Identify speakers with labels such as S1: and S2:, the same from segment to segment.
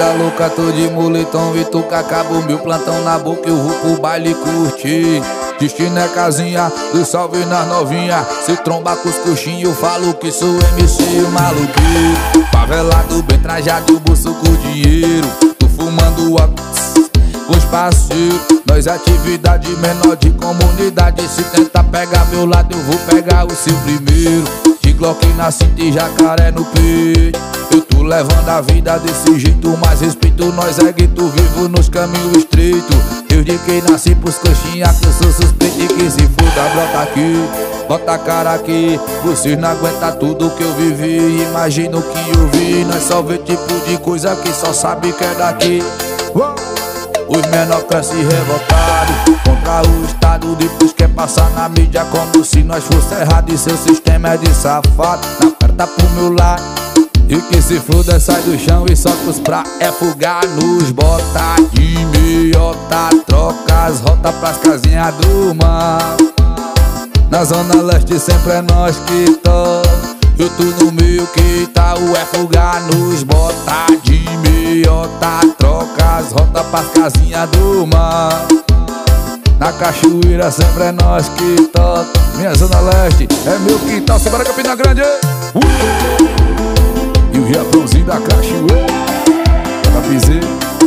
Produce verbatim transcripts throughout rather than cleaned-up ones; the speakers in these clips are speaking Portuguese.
S1: vida louca, tô de moletom, Vituca, acabou meu plantão na boca, eu vou pro baile curtir. Destino é casinha, do salve nas novinha. Se tromba com os coxinhos, eu falo que sou M C maluqueiro. Favelado, bem trajado, bolso com dinheiro. Tô fumando a com os parceiros. Nós atividade menor de comunidade. Se tentar pegar meu lado, eu vou pegar o seu primeiro. De Glock na cinta e jacaré no peito. Eu tô levando a vida desse jeito, mas respeito nós é gueto, vivo nos caminhos estreitos. Desde que nasci pros coxinha que eu sou suspeito e que se foda, brota aqui, bota a cara aqui. Vocês não aguentam tudo que eu vivi, imagina o que eu vi. Nós só vê tipo de coisa que só sabe que é daqui. Os menor crescem revoltados contra o Estado, depois quer passar na mídia como se nós fosse errado. E seu sistema é de safado, na perta pro meu lado. E que se foda, sai do chão e solta os pra é fugar nos bota de meiota. Troca as rotas pras casinhas do mar. Na zona leste sempre é nós que toca. Eu tô no meio que tá o é fugar nos bota de meiota. Troca as rotas pras casinhas do mar. Na cachoeira sempre é nós que toca. Minha zona leste é meu quintal, Sebora Campina Grande. uh! E o Japãozinho da cachoeira da piseira,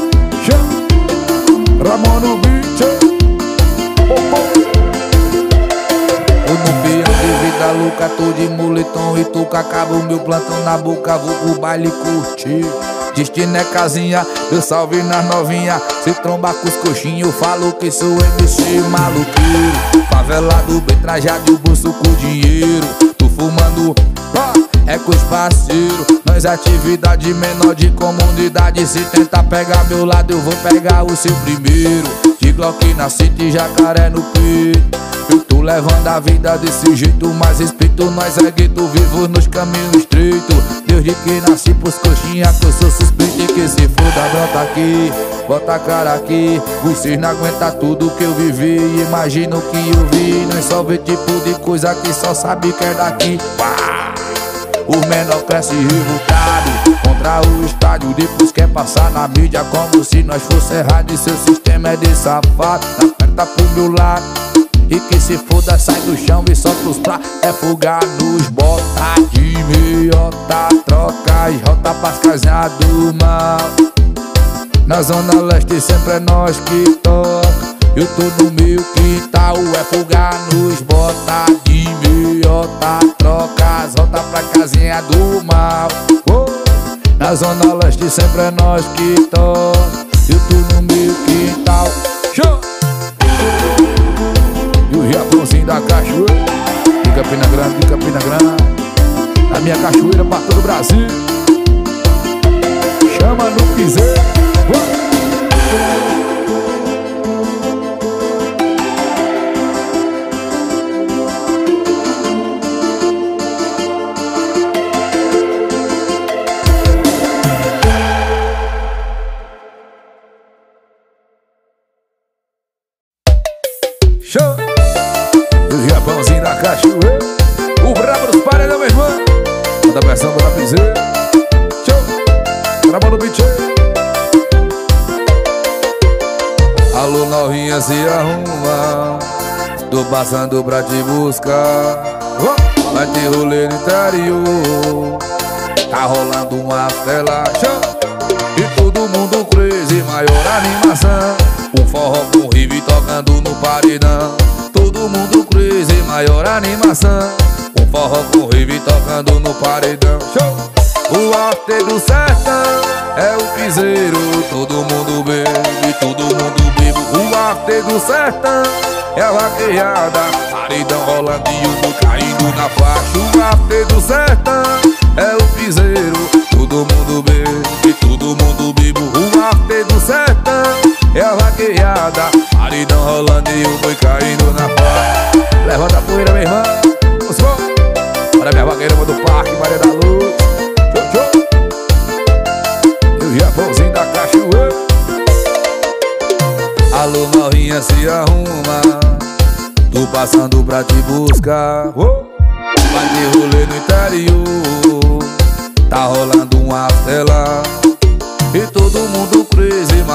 S1: Ramon no beat. Eu não pião de vida louca, tô de moletom e tô com acaba o meu plantão na boca, vou pro baile curtir. Destino é casinha, eu salve nas novinha. Se tromba com os coxinhos, eu falo que sou M C maluqueiro. Favelado, bem trajado e o bolso com dinheiro. Tô fumando, pá, é com os parceiros. Nós atividade menor de comunidade. Se tentar pegar meu lado, eu vou pegar o seu primeiro. De Glock na cinta e jacaré no peito. Eu tô levando a vida desse jeito, mas respeito nós é gueto, vivo nos caminhos estreitos. Desde que nasci pros coxinha que eu sou suspeito e que se foda, brota aqui, bota a cara aqui. Vocês não aguentam tudo que eu vivi, imagina o que eu vi. Nós só vê tipo de coisa que só sabe que é daqui. Pá! O menor cresce revoltado contra o estádio, depois quer passar na mídia como se nós fosse errado. E seu sistema é de safado, na perta pro meu lado. E que se foda, sai do chão e solta os pra é fugar nos bota de meiota. Troca as rotas pras casinhas do mal. Na zona leste sempre é nós que toca. Eu tô no meu quintal, é fugar nos bota de meiota. Troca as rotas pra casinha do mal. oh. Na zona leste sempre é nós que toca. Eu tô no meu quintal. Show! E o Japãozinho da cachoeira de Campina Grande, de Campina Grande. A minha cachoeira pra todo o Brasil. Chama no piseiro. Show! E o Japãozinho da cachoeira, o brabo dos paredão, meu irmão. Manda a pressão, manda a piseira. Show! Brabo no beat. Alô, novinha, se arruma. Tô passando pra te buscar. Vai ter rolê no interior. Tá rolando uma tela. Show! E todo mundo crazy, maior animação. Um forró com rive tocando no paredão. Todo mundo crazy, maior animação. Um forró com rive tocando no paredão. Show! O after do sertão é o piseiro. Todo mundo bebe, todo mundo bebe. O after do sertão é a vaquejada. Paredão rolando e o boi caindo na faixa. O after do sertão é o piseiro. Todo mundo bebe, todo mundo bebe. O after do sertão é a vaquejada, paredão rolando e o boi caindo na faixa. Levanta a poeira, meu irmão. Vamos embora. Olha minha vaqueira do parque, Maria da Luz. Show, show. E o Japãozinho da cachoeira. Alô, novinha, se arruma. Tô passando pra te buscar. oh. Vai ter rolê no interior. Tá rolando uma tela. E todo mundo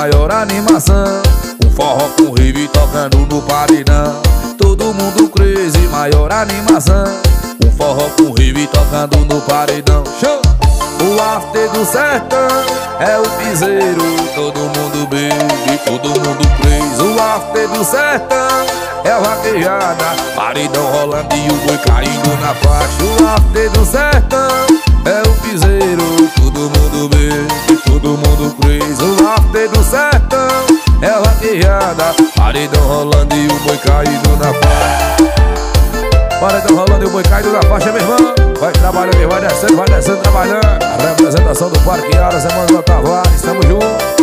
S1: maior animação. Um forró com rave tocando no paredão. Todo mundo crazy, maior animação. Um forró com rave tocando no paredão. Show! O after do sertão é o piseiro. Todo mundo bebe, todo mundo crazy. O after do sertão é a vaquejada, paredão rolando e o boi caindo na faixa. O after do sertão é o piseiro. Todo mundo bebe, todo mundo crazy. O after do sertão é a vaquejada, paredão rolando e o boi caindo na faixa. Paredão rolando e o boi caindo na faixa, meu irmão. Vai trabalhando, vai descendo, vai descendo, trabalhando. A representação do Parque Aras, Emanuel Tavares, estamos juntos.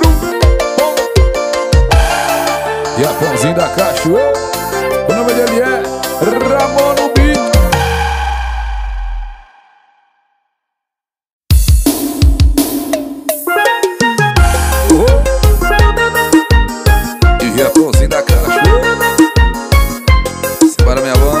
S1: E a Pãozinho da Cachoeira, o nome dele é Ramon no beat. Uhum. E a Pãozinho da Cachoeira, separa minha mão.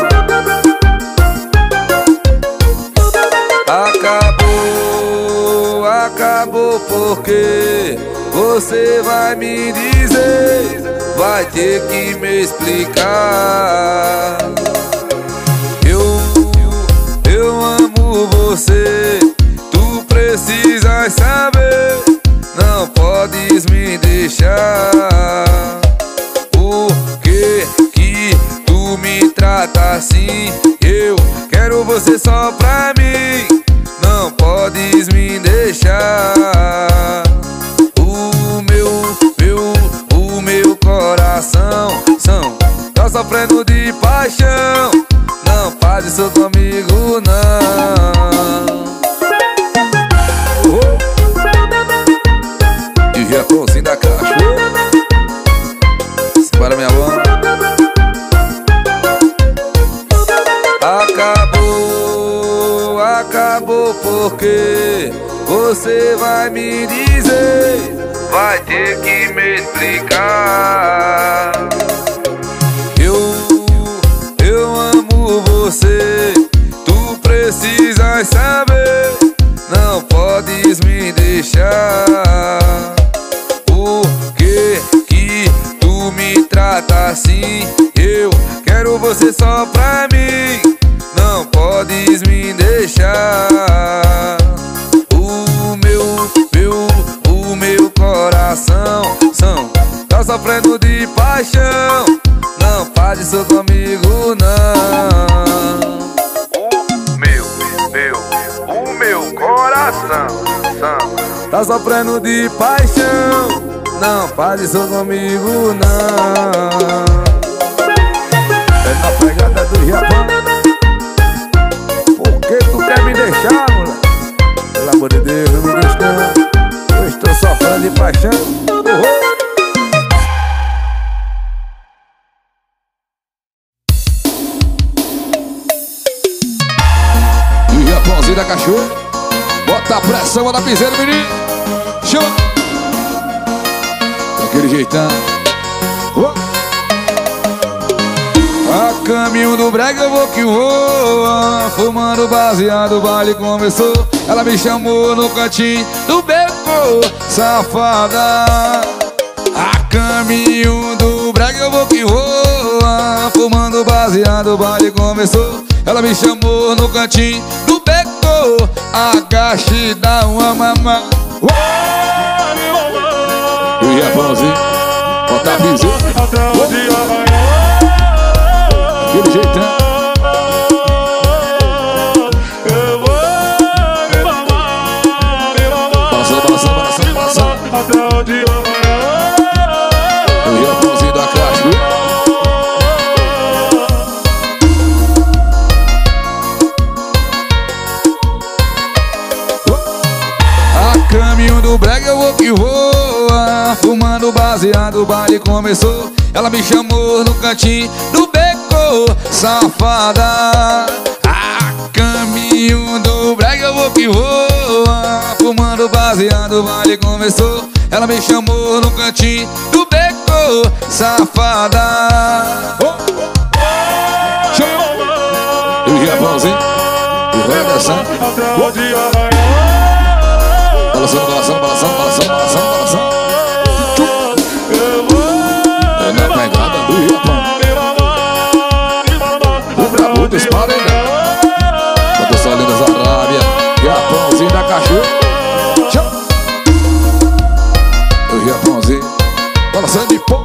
S1: Acabou, acabou porque você vai me dizer, vai ter que me explicar. Eu, eu amo você, tu precisas saber, não podes me deixar. Por que que tu me trata assim? Eu quero você só pra mim, não podes me deixar. O meu, meu, o meu coração são, tá sofrendo de paixão. Não faz isso comigo, não. Uhum. E o Japãozinho da Cachoeira, separa minha mão. Acabou, acabou porque você vai me dizer, vai ter que me explicar. Eu, eu amo você, tu precisas saber, não podes me deixar. Por que que tu me trata assim? Eu quero você só pra mim, não podes me deixar. O meu, meu, o meu coração são, tá sofrendo de paixão. Não faz isso comigo, não. O meu, meu, o meu coração são, tá sofrendo de paixão. Não faz isso comigo, não. É na pegada do Japão. Por que tu quer me deixar, moleque? Pelo amor de Deus, não me deixa não. Eu estou sofrendo de paixão. Uhum. E o Japãozinho da Cachoeira, bota a pressão, bota a piseira, menino. Chama. Daquele jeitão. Uhum. A caminho do brega eu vou que voa, fumando baseado, o baile começou. Ela me chamou no cantinho do beco, safada. A caminho do brega eu vou que voa, fumando baseado, o baile começou. Ela me chamou no cantinho do beco, agacha e dá uma mamá. E o Japãozinho, bota a piseira. Aquele jeitão. Balançando, balançando, balançando, balançando. O Japãozinho da Cachoeira. A caminho do brega eu vou que voa, fumando baseado, o baile começou. Ela me chamou no cantinho do beco, safada. A caminho do brega eu vou que voa, fumando baseado, o baile começou. Ela me chamou no cantinho do beco, safada. Oh, oh, oh. E o Japãozinho, e vai dançando. Oh. Balançando, balançando, balançando, balançando, balançando, balançando. do Japão. O brabo dos paredão. Quando só lindas Arábia, Japãozinho da cachorra. O Japãozinho, balançando de pão.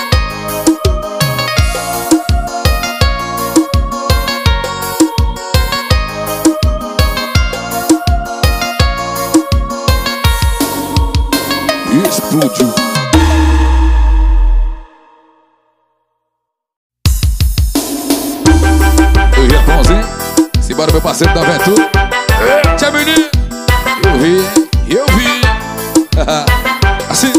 S1: Explodiu. O Japãozinho, simbora meu parceiro da aventura. Tchau, menino. Eu vi, eu vi. Assim.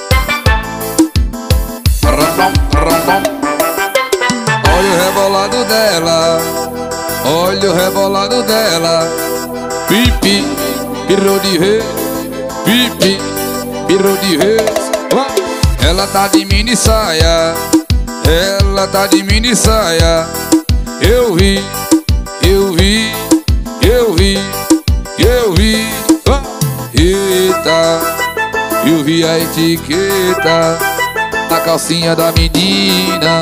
S1: Olha o rebolado dela, olha o rebolado dela. Pipi, pirou de vez, pipi, pirou de vez. Ela tá de mini saia, ela tá de mini saia. Eu vi, eu vi, eu vi, eu vi. Eita, eu vi a etiqueta na calcinha da menina.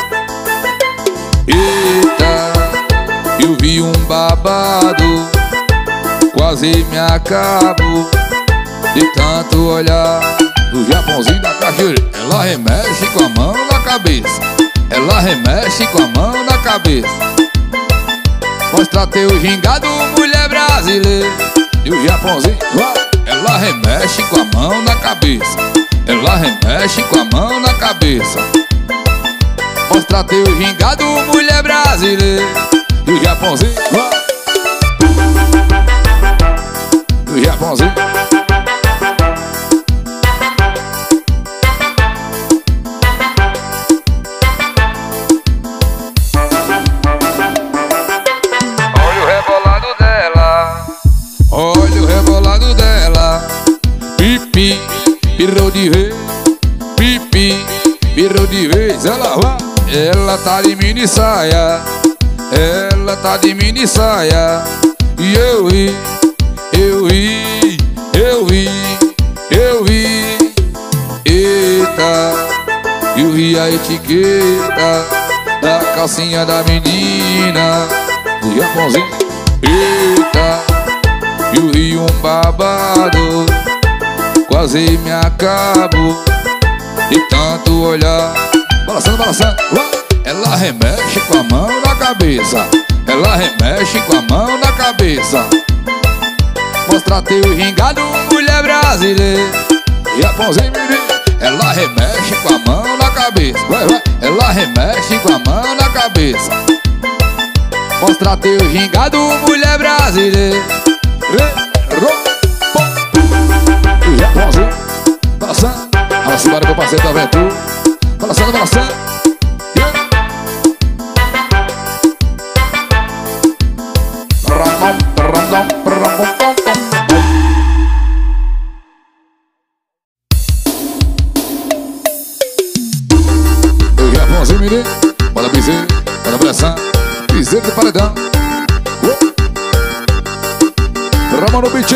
S1: Eita, eu vi um babado, quase me acabo de tanto olhar. O Japãozinho da cachoeira, ela remexe com a mão na cabeça, ela remexe com a mão na cabeça. Mostra teu gingado, mulher brasileira. E o Japãozinho, ela remexe com a mão na cabeça, ela remexe com a mão na cabeça. Mostra teu gingado, mulher brasileira. E o Japãozinho, e o Japãozinho. Olha o rebolado dela, olha o rebolado dela. Pipi, pirou de vez, pipi, pirou de vez. Ela vai, ela tá de mini saia, ela tá de mini saia. E eu vi, eu vi, eu vi, eu vi. Eita, eu vi a etiqueta da calcinha da menina. Do Japãozinho. Eita, eu vi um babado, quase me acabo de tanto olhar. Balançando, balançando. Ela remexe com a mão na cabeça, ela remexe com a mão na cabeça. Mostra teu gingado, mulher brasileira. Japãozinho, menino. Ela remexe com a mão na cabeça, vai, vai. Ela remexe com a mão na cabeça. Mostra teu gingado, mulher brasileira. O Japãozinho, balançando. Balança embora meu parceiro da aventura. Balançando, balançando. Yeah. O Japãozinho, menino. Bora piseiro, bora pressão. Piseiro de paredão. Ramon no beat.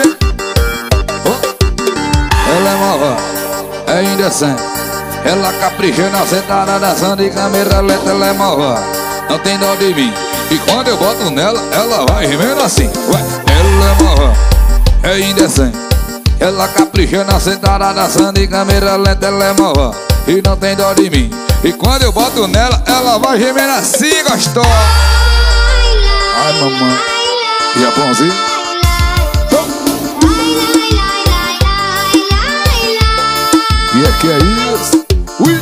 S1: Ela é malva, é indecente. Ela capricha na sentada, dançando de câmera lenta. Ela é malva, não tem dó de mim. E quando eu boto nela, ela vai gemendo assim. Ué. Ela é malva, é indecente. Ela capricha na sentada, dançando de câmera lenta. Ela é malva e não tem dó de mim. E quando eu boto nela, ela vai gemendo assim, gostosa. Ai, mamãe. Japãozinho. E é que é isso? Ui!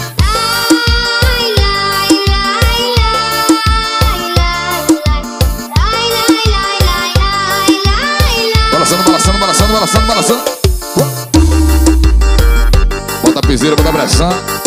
S1: Balançando, balançando, balançando, balançando, balançando. Bota a piseira, bota a pressão.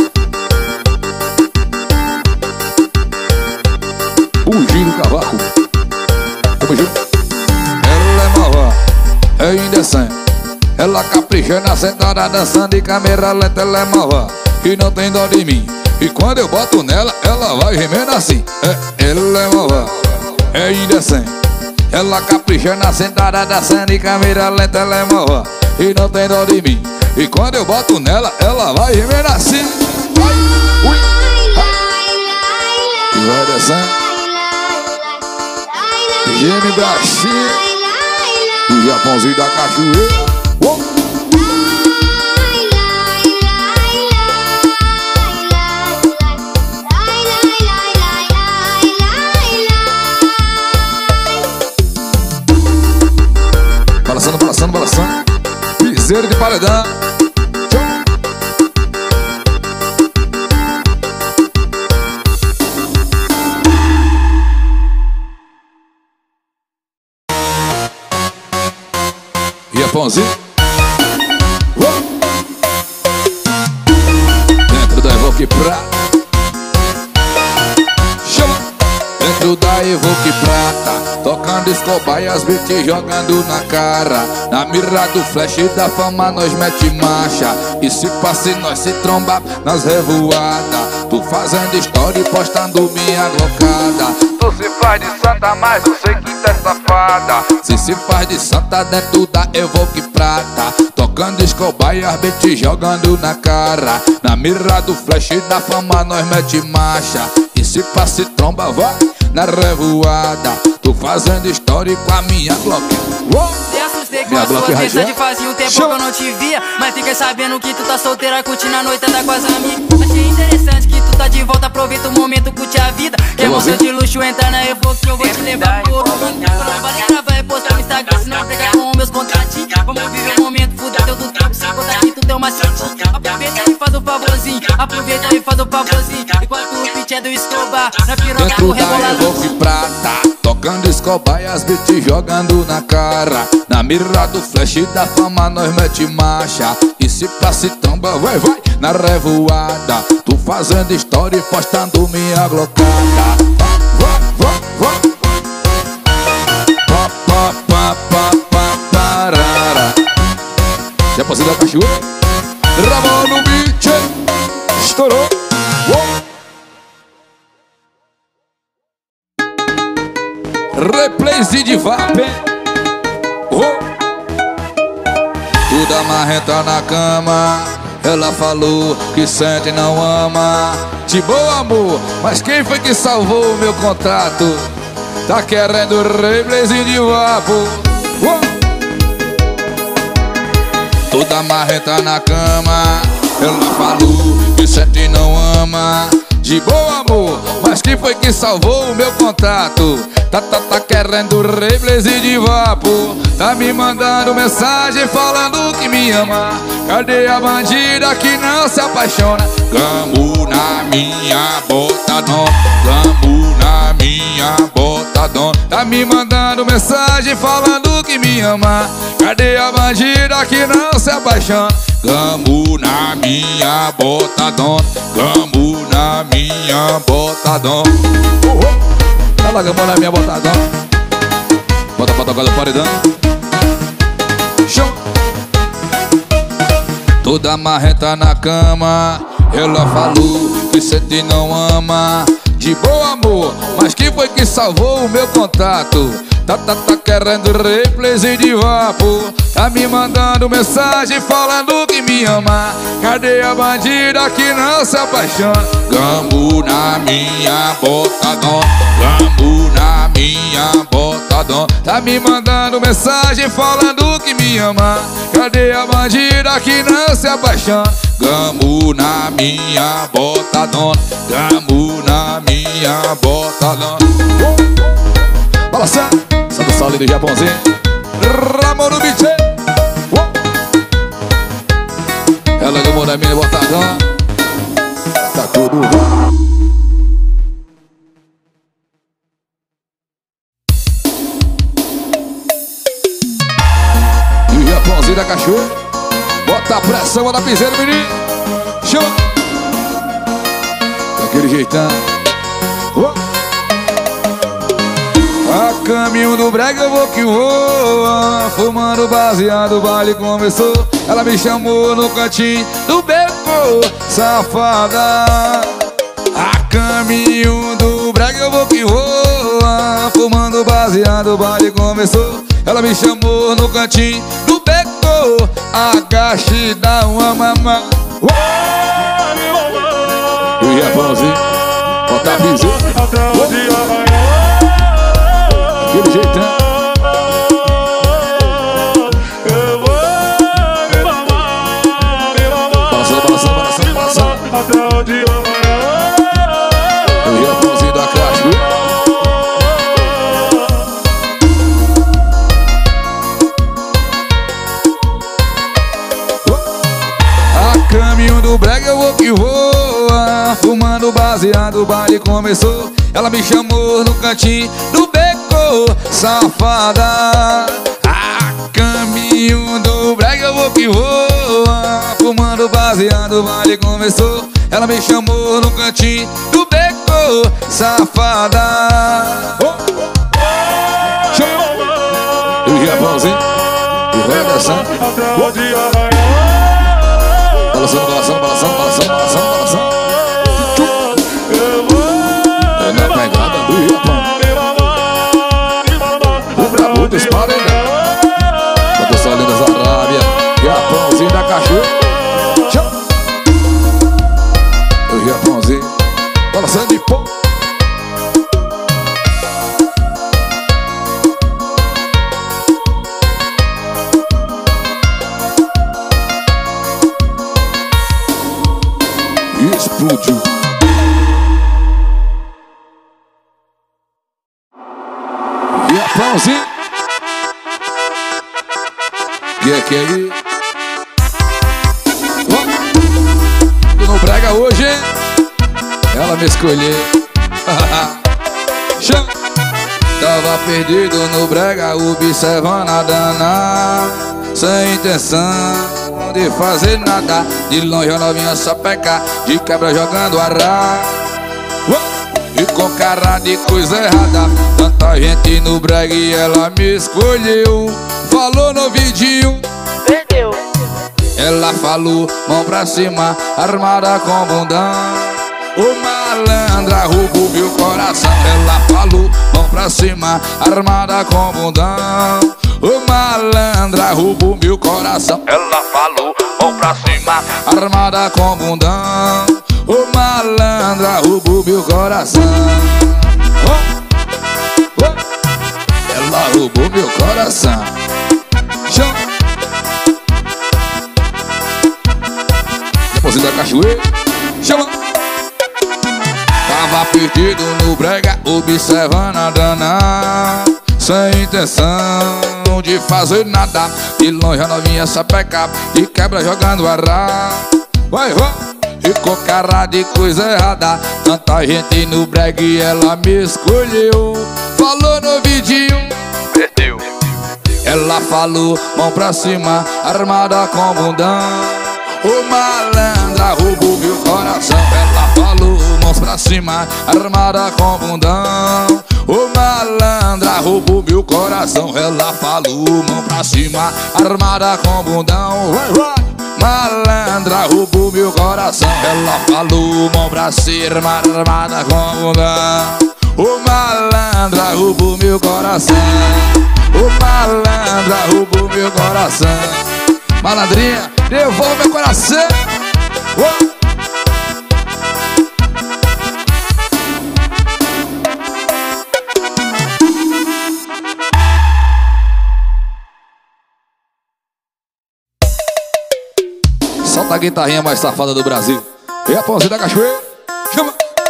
S1: O giro do cavaco. Tamo junto. Ela é malva, é indecente. Ela capricha na sentada, dançando de câmera lenta. Ela é malva e não tem dó de mim. E quando eu boto nela, ela vai gemendo assim. É, ela é malva, é indecente. Ela capricha na sentada, dançando de câmera lenta. Ela é malva e não tem dó de mim. E quando eu boto nela, ela vai gemendo assim. Ai, ui, ai. Vai descendo. Gêmeo Brasil. O Japãozinho da cachoeira. Oh. Balançando, balançando, balançando. Piseiro de paredão. Japãozinho. Oh. Dentro da Evoque Prata. Chama. Dentro da Evoque Prata. Tocando Escobar e as beats jogando na cara. Na mira do flash da fama nós mete marcha. E se passe nós se tromba nas revoadas. Tu fazendo história e postando minha glocada. Tu se faz de santa, mas eu sei que tu é safada. Se se faz de santa dentro da Evoque Prata. Tocando Escobar e as beats jogando na cara. Na mira do flash da fama nós mete marcha. E se passe tromba vai na revoada. Tu fazendo história com a minha Glock.
S2: Te assustei com a sua mensagem, fazia um tempo que eu não te via. Mas fiquei sabendo que tu tá solteira, curtindo a noitada com as amigas. Achei interessante que tu tá de volta, aproveita o momento, curte a vida. Quer moça de luxo, entra na Evoque, eu vou te levar pro ouro. Galera vai postar no Instagram, senão pega com meus contratinhos. Vamos viver o momento, fudeu teu do trampo, sem contar que tu tem uma setinha. Aproveita e faz o favorzinho, aproveita e faz o favorzinho. Enquanto o pitch é do Escobar, na piroca do rebolado.
S1: Evoque Prata. Tocando Escobar e as beats jogando na cara. Na mira do flash da fama nós mete marcha. E se passe tromba, vai, vai, na revoada. Tu fazendo história e postando minha glocada. Vai, vai, vai. Pa, pa, pa, pa, pa, parara. Já passei da cachoeira. Ramon no beat. Estourou. Oh. Replayzinho de vape. Oh. Tudo amarrenta na cama. Ela falou que sente e não ama. De boa, amor, mas quem foi que salvou o meu contrato? Tá querendo replayzinho de vapo. Oh. Tudo amarrenta na cama. Ela falou que sente e não ama. De boa, amor, mas quem foi que salvou o meu contrato? Tá, tá, tá querendo replayzinho de vapo. Tá me mandando mensagem falando que me ama. Cadê a bandida que não se apaixona? Gambo na minha bota, dona. Gambo na minha bota, dona. Tá me mandando mensagem falando que me ama. Cadê a bandida que não se apaixona? Gambo na minha bota, dona. Gambo na minha bota, dona. Ela gamou na minha bota, dona. Bota pra tocar do paredão. Show. Toda marreta na cama. Ela falou que sente e não ama. De boa, amor, mas quem foi que salvou o meu contato? Tá, tá, tá querendo replayzinho de vapo. Tá me mandando mensagem falando que me ama. Cadê a bandida que não se apaixona? Gambo na minha bota, dona. Gambo na minha bota, dona. Tá me mandando mensagem falando que me ama. Cadê a bandida que não se apaixona? Gambo na minha bota, dona. Gambo na minha bota, dona. uh! Balançando, Santo Saulo do Japãozinho. Ramon no beat. uh! Ela gamou na minha bota, dona. Tá tudo bom. E o Japãozinho da cachorra. Bota a pressão, bota a piseira, menino. Show. Daquele jeitão. Oh. A caminho do brega eu vou que voa. Fumando baseado, o baile começou. Ela me chamou no cantinho do beco, safada. A caminho do brega eu vou que voa. Fumando baseado, o baile começou. Ela me chamou no cantinho do beco. Agache e dá uma mamã. E o Japãozinho. Bota a piseira. Aquele jeitão. Balançando, balançando, balançando, balançando. Eu ia pãozinho da caixa. Caminho do brega eu vou que voa, fumando baseado, o baile começou. Ela me chamou no cantinho do beco, safada. Ah, caminho do brega eu vou que voa, fumando baseado, o baile começou. Ela me chamou no cantinho do beco, safada. Oh. Eu ia pãozinho e vai dançando. Oh. Balançando, balançando, balançando, balançando, balançando, balançando. É na pegada do Japão. O brabo dos parelhos. Quanto só lindas Arábia. Japãozinho da cachoeira. O Japãozinho. Balançando de pão. Explodiu. E a pãozinho. Que é que é aí? Oh. No brega hoje, hein? Ela me escolheu. Chama. Tava perdido no brega, observando a dana, sem intenção de fazer nada. De longe a novinha só peca, de quebra jogando arra. E com cara de coisa errada, tanta gente no brega e ela me escolheu. Falou no vidinho,
S2: perdeu.
S1: Ela falou, mão pra cima, armada com bundão. O malandra roubou meu coração. Ela falou, mão pra cima, armada com bundão. O malandra roubou meu coração. Ela falou, mão pra cima, armada com bundão. O malandra roubou meu coração. Oh, oh. Ela roubou meu coração. Chama. Depois da cachoeira. Chama. Tava perdido no brega, observando a dana, sem intenção de fazer nada. De longe a novinha só peca, de quebra jogando arra. Vai, vai. E com cara de coisa errada, tanta gente no brega e ela me escolheu. Falou no vidinho, perdeu. Ela falou, mão pra cima, armada com bundão. O malandra roubou meu coração. Ela falou, mãos pra cima, armada com bundão. O malandra roubou meu coração. Ela falou, mão pra cima, armada com bundão. Vai, vai. Malandra roubou meu coração. Ela falou, mão pra cima, armada com bundão. O malandra roubou meu coração. O malandra roubou meu coração. Malandrinha, devolve meu coração. Oh. Solta a guitarrinha mais safada do Brasil. E a pãozinha da cachoeira. Chama.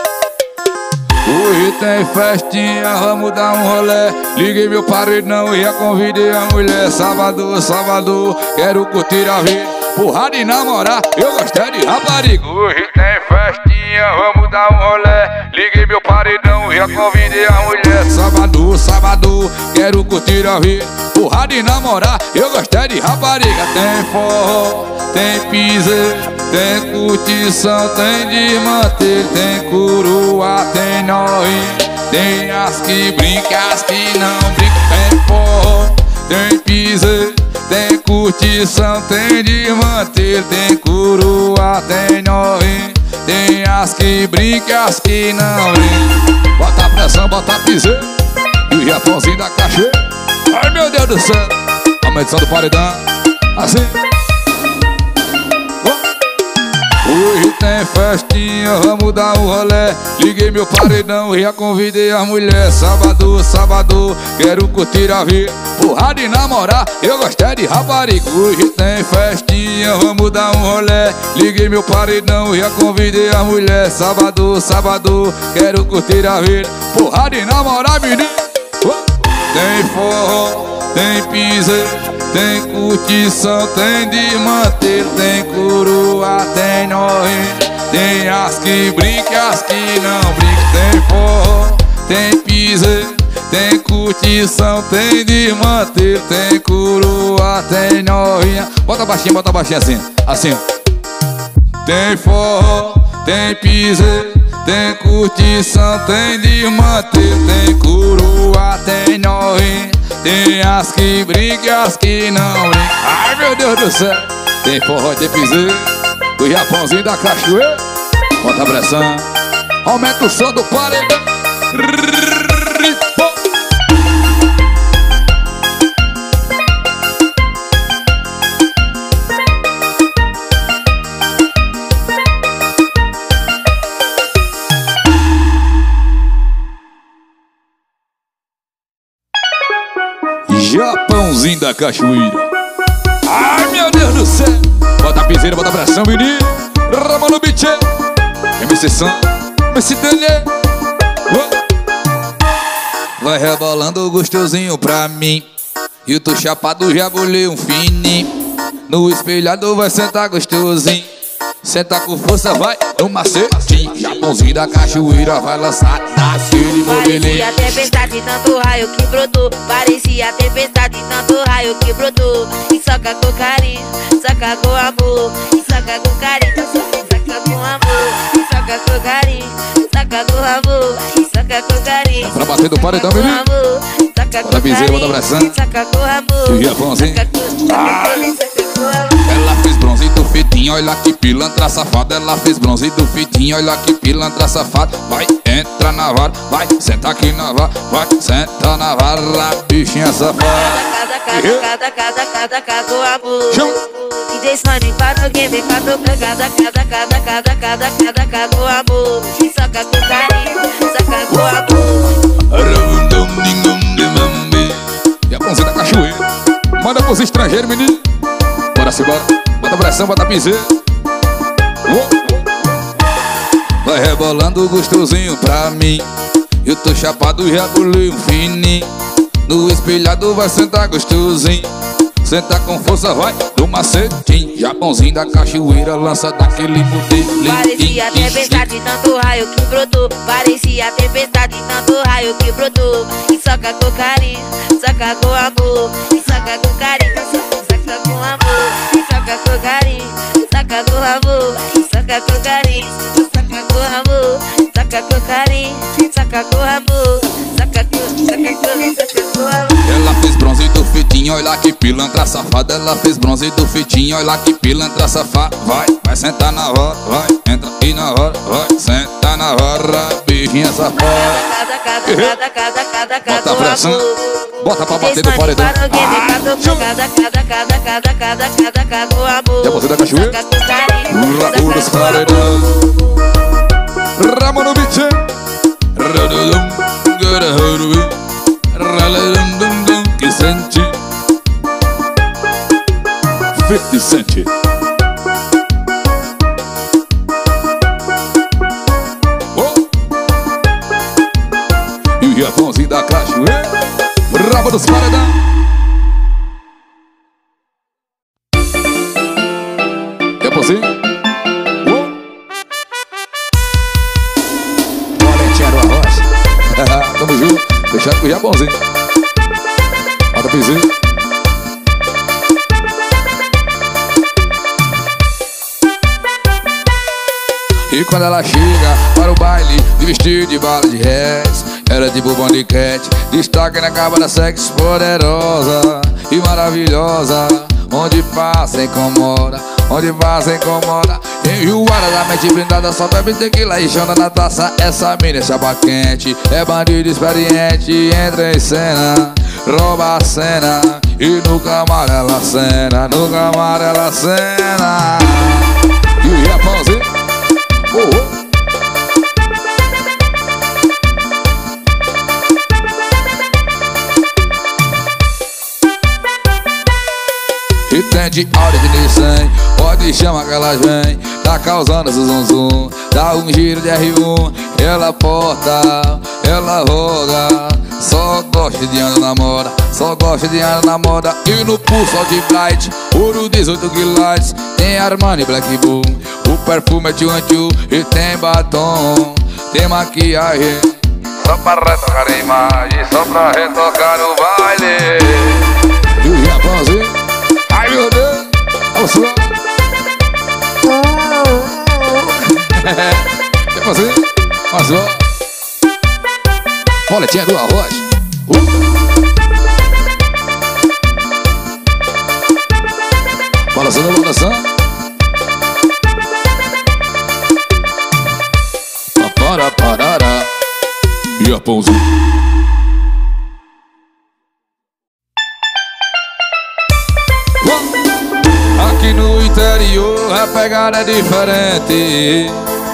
S1: Hoje tem festinha, vamos dar um rolé. Liguei meu paredão e já convidei a mulher. Sábado, sábado, quero curtir a vida. Porrada e namorar, eu gostei de rapariga. Hoje tem festinha, vamos dar um rolé. Liguei meu paredão e já convidei a mulher. Sábado, sábado, quero curtir a vida. Porrada e namorar, eu gostei de rapariga. Tem forró, tem piseiro, tem curtição, tem de manter, tem coroa, tem novinha, tem as que brinca, as que não brinca. Tem forró, tem piseiro, tem curtição, tem de manter, tem coroa, tem novinha, tem as que brinca, as que não brinca. Bota a pressão, bota a piseiro e o Japãozinho da cachoeira. Ai meu Deus do céu, a medição do paredão, assim. Hoje tem tem festinha, vamos dar um rolé. Liguei meu paredão e já convidei as mulheres. Sábado, sábado, quero curtir a vida, porrada e namorar, eu gostei de rapariga. Hoje tem festinha, vamos dar um rolé. Liguei meu paredão e já convidei as mulheres. Sábado, sábado, quero curtir a vida, porrada e namorar, menino. Tem forró, tem piseiro, tem curtição, tem de manter, tem coroa, tem norinha, tem as que brinca e as que não brinca. Tem forró, tem piseiro, tem curtição, tem de manter, tem coroa, tem norinha. Bota baixinho, bota baixinho assim, assim. Tem forró, tem piseiro, tem curtição, tem de manter, tem coroa, tem norinha, tem as que brincam e as que não brincam. Ai meu Deus do céu. Tem forró, tem piseiro, do Japãozinho da Cachoeira. Bota a pressão, aumenta o som do paredão. Japãozinho da Cachoeira. Ai meu Deus do céu. Bota a piseira, bota a pressão, menino. Rama no beat. M C Sam, M C Daniel. Vai rebolando gostosinho pra mim. Eu tô chapado, já bolei um fininho. No espelhado vai sentar gostosinho. Senta com força, vai no macetinho. Japãozinho da Cachoeira vai lançar naquele modelinho.
S3: Parecia tempestade, tanto raio que brotou. Parecia tempestade, tanto raio que brotou. E soca com carinho, soca com amor. E soca com carinho, soca com amor. E soca com carinho, soca com amor. E soca com carinho,
S1: pra bater do paredão, menino. Bota a piseira, bota a pressão.
S3: Soca com amor.
S1: E o Japãozinho. Ela fez bronze do fitinho, olha que pilantra safada. Ela fez bronze do fitinho, olha que pilantra safada. Vai, entra na vara, vai, senta aqui na vara. Vai, senta na vara, bichinha safada.
S3: Cada, cada, cada, cada, cada, cada, com amor. D J Sony para o game, cada, cada, cada, cada, cada, cada, cada, cada, com amor. E soca com carinho, soca com amor.
S1: Japãozinho da Cachoeira. Manda pros estrangeiros, menino. Bora se bora, bota pressão, bota piseira. Vai rebolando gostosinho pra mim. Eu tô chapado, já bolei um fininho. No espelhado vai sentar gostosinho. Senta com força, vai no macetinho. Japãozinho da Cachoeira lança daquele modelo.
S3: Parecia tempestade, tanto raio que brotou. Parecia tempestade, tanto raio que brotou. E soca com carinho, soca com amor. E soca com carinho, soca com amor. E soca com carinho, soca com amor. E soca com carinho, soca com amor. Soca com carinho, soca com amor. Soca com, soca com, soca com amor.
S1: Ela fez bronze do fitinho, olha que pilantra safada. Ela fez bronze do fitinho, olha que pilantra safada. Vai, vai sentar na hora, vai, entra aqui na hora. Vai, senta na hora, bichinha safada.
S3: Cada, cada, cada, cada, cada, cada,
S1: bota a pressão, bota pra bater do paredão.
S3: Cada, cada, cada, cada, cada, cada, cada, com amor.
S1: Japãozinho da Cachoeira. Rabu dos paredão. Rama no beat. Que sente fifty Cent. Oh. E o Japãozinho da Cachoeira. Rabo dos paredão. Japãozinho. Oh. Valentinha do Arroz. Tamo junto. Fechado com o Japãozinho. Bota piseiro. E quando ela chega para o baile, de vestido de bala de reis, era tipo Bondicat, destaque na capa da sexy poderosa e maravilhosa. Onde passa incomoda, onde passa incomoda. Enjoada da mente blindada, só bebe tequila e chama na taça. Essa mina é chapa quente, é bandido experiente. Entra em cena, rouba a cena e no camar ela cena, no camar ela cena. E o Japãozinho de Audi de Nissan. Pode chamar que elas vem, tá causando zum zum. Dá um giro de R um, ela porta, ela roga. Só gosta de andar na moda, só gosta de andar na moda. E no pulso de Bright, ouro dezoito quilates. Tem Armani Black Boom, o perfume é tchu-tchu. E tem batom, tem maquiagem, só pra retocar a imagem, só pra retocar o baile. E o Japãozinho, ai meu Deus, olha só. Japãozinho, olha só. Boletinha do arroz. uh. Balançando, balançando. Para, parará. E a pãozinho. Aqui no interior a pegada é diferente.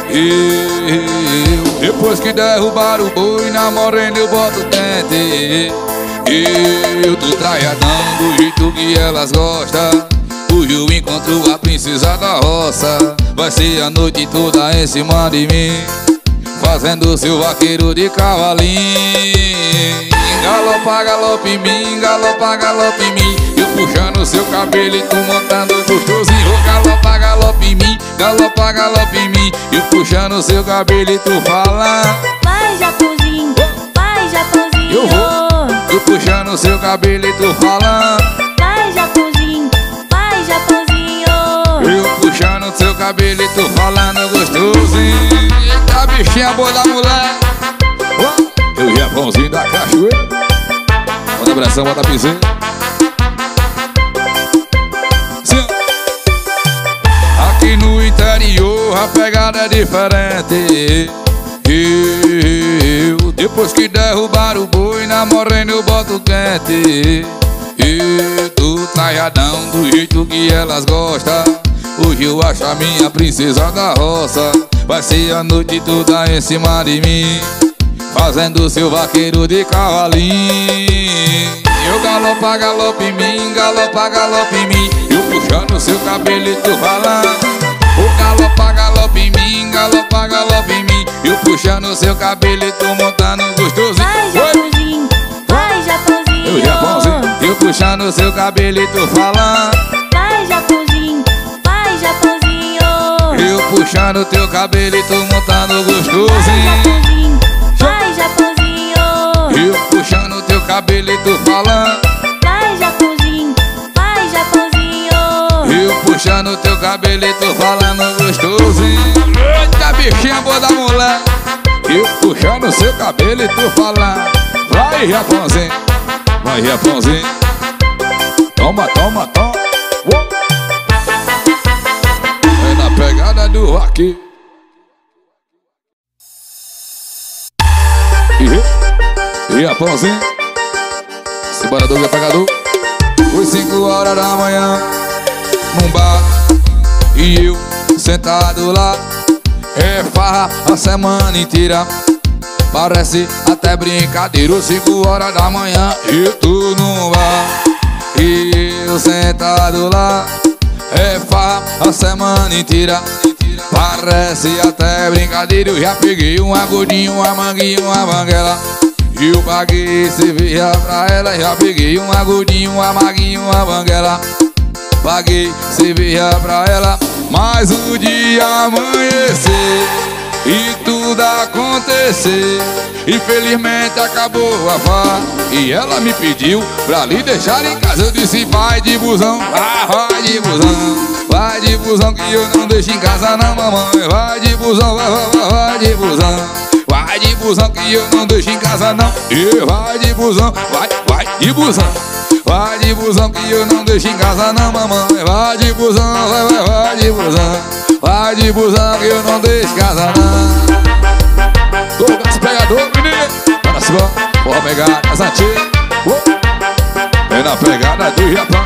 S1: Eu, depois que derrubaram o boi, na morena eu boto quente. Eu tô traiadão do jeito que elas gostam. Hoje eu encontro a princesa da roça. Vai ser a noite toda em cima de mim, fazendo seu vaqueiro de cavalinho. Galopa, galopa em mim, galopa, galopa em mim. Eu puxando seu cabelo e tu montando gostosinho. Galopa, galopa em mim, galopa, galopa em mim. Eu puxando seu cabelo e tu fala:
S3: vai Japãozinho, vai Japãozinho.
S1: Eu vou, eu puxando seu cabelo e tu fala:
S3: vai Japãozinho, vai Japãozinho.
S1: Eu puxando seu cabelo e tu falando gostosinho. Eita bichinha boa da mulher. Eu Japãozinho da cachoeira. Bota pressão, bota piseira. Aqui no interior a pegada é diferente. Eu, depois que derrubaram o boi, na morena eu boto quente. Eu tô traiadão do jeito que elas gostam. Hoje eu acho a minha princesa da roça. Vai ser a noite toda em cima de mim, fazendo seu vaqueiro de cavalinho. Eu galopa, galopa em mim, galopa, galopa em mim. Eu puxando seu cabelo e tu falando: o galopa, galopa em mim, galopa, galopa em mim. Eu puxando seu cabelo e tu montando gostosinho.
S3: Vai Japãozinho, vai Japãozinho.
S1: Eu Japãozinho, eu puxando seu cabelo e tu falando:
S3: vai Japãozinho, vai Japãozinho.
S1: Eu puxando teu cabelo e tu montando gostosinho.
S3: Vai Japãozinho,
S1: eu puxando teu cabelo e tu falando:
S3: vai Japãozinho, vai Japãozinho.
S1: Eu puxando teu cabelo e tu falando gostosinho. Eita bichinha boa da mulher. Eu puxando seu cabelo e tu falando: vai Japãozinho, vai Japãozinho. Toma, toma, toma. É na pegada do rock. E, e Japãozinho. Separador, pegador. Foi cinco horas da manhã num bar e eu sentado lá. É farra a semana inteira, parece até brincadeira. Cinco horas da manhã eu tô num bar e eu sentado lá. É farra a semana inteira, parece até brincadeira. Eu já peguei um agudinho, uma manguinha, uma banguela. Eu paguei cerveja pra ela. Já peguei um agudinho, uma manguinha, uma banguela. Paguei cerveja pra ela. Mas o dia amanhecer e tudo acontecer, infelizmente acabou a farra e ela me pediu pra lhe deixar em casa. Eu disse: vai de busão, ah, vai de busão, vai de busão que eu não deixo em casa não, mamãe. Vai de busão, vai, vai, vai, vai de busão, vai de busão que eu não deixo em casa não. E vai de busão, vai, vai de busão, vai de busão que eu não deixo em casa não, mamãe. Vai de busão, vai, vai, vai de busão, vai de busão que eu não deixo em casa não. Douglas pegador, menino. Olha só, vou pegar essa tia. É na pegada do Japão.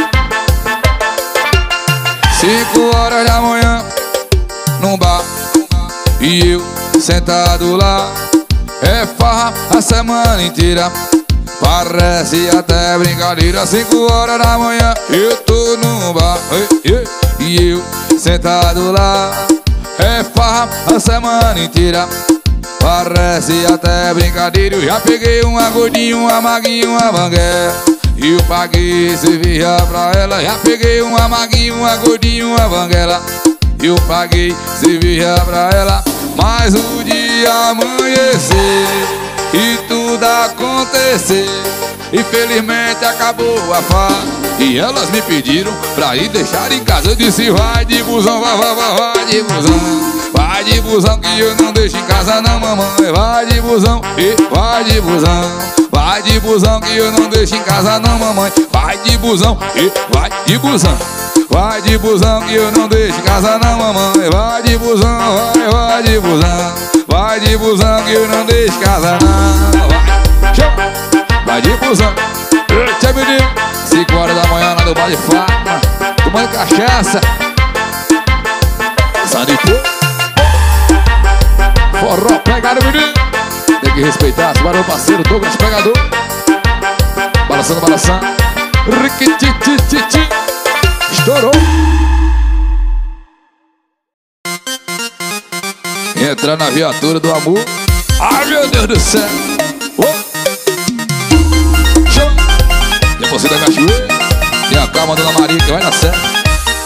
S1: Cinco horas da manhã num bar e eu sentado lá. É farra a semana inteira, Parece até brincadeira, cinco horas da manhã eu tô no bar, e eu sentado lá, é farra a semana inteira. Parece até brincadeira, eu já peguei uma gordinha, uma maguinha, uma banguela, e eu paguei cerveja pra ela. Já peguei uma maguinha, uma gordinha, uma banguela, eu paguei cerveja pra ela. Mas o dia amanhecer e tudo acontecer, infelizmente acabou a farra e elas me pediram pra ir deixar em casa. Eu disse vai de busão, vai, vai, vai, vai de busão. Vai de busão que eu não deixo em casa não, mamãe. Vai de busão, e vai de busão. Vai de busão que eu não deixo em casa não, mamãe. Vai de busão, e vai de busão. Vai de busão que eu não deixo em casa não, mamãe. Vai de busão, vai, vai de busão. Vai de busão que eu não deixo em casa não. Vai, chama. Vai de busão. Eita, menino. Cinco horas da manhã lá no bar de Fátima, tomando cachaça, Sandy Pô. Forró pegado, menino. Tem que respeitar, se o parceiro Douglas Pegador. Balançando, balançando. Riquititititi. Estourou. Entra na viatura do amor. Ai, meu Deus do céu. Oh. Chama. Tem você da cachoeira. Tem a calma, Dona Maria, que vai dar certo.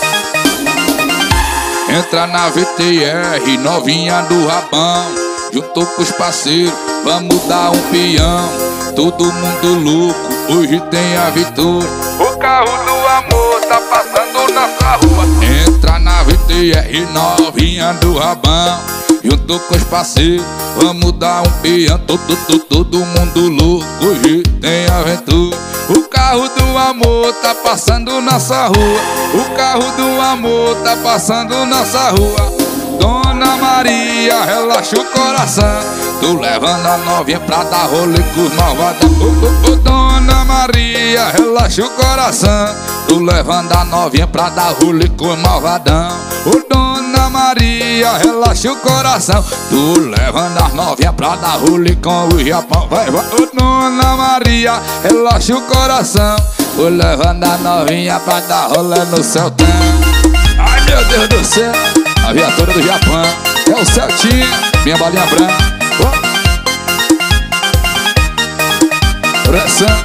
S1: Entra na V T R, novinha do Rabão, juntou com os parceiros, vamos dar um peão. Todo mundo louco, hoje tem a vitória. O carro do amor tá passando nessa rua. Entra na V T R, novinha do Rabão, juntou com os parceiros, vamos dar um peão. Todo, todo, todo mundo louco, hoje tem aventura. O carro do amor tá passando nossa rua. O carro do amor tá passando nossa rua. Dona Maria, relaxa o coração, tô levando a novinha pra dar rolê com os malvadão. Oh, oh, oh, Dona Maria, relaxa o coração, tô levando a novinha pra dar rolê com os malvadão. Oh, Dona Maria, relaxa o coração, tô levando as novinhas pra dar rolê com o Japão. Vai, vai. Oh, Dona Maria, relaxa o coração, tô levando a novinha pra dar rolê no Celtão. Ai, meu Deus do céu. A viatura do Japão é o Celtinha, minha balinha branca. Oh. Pressão.